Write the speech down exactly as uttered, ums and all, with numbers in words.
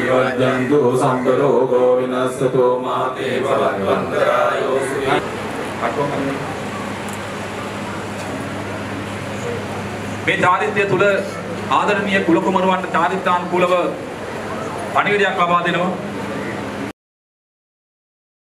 විවර්ජන්තු සම්ප රෝගෝ විනස්සතෝ මාතේ භවන්වන්තරායෝ සුඛී. මේ චාරිත්‍රය තුල ආදරණීය කුල කුමරුවන්ට චාරිත්‍රානුකූලව පණිවිඩයක් ලබා දෙනවා.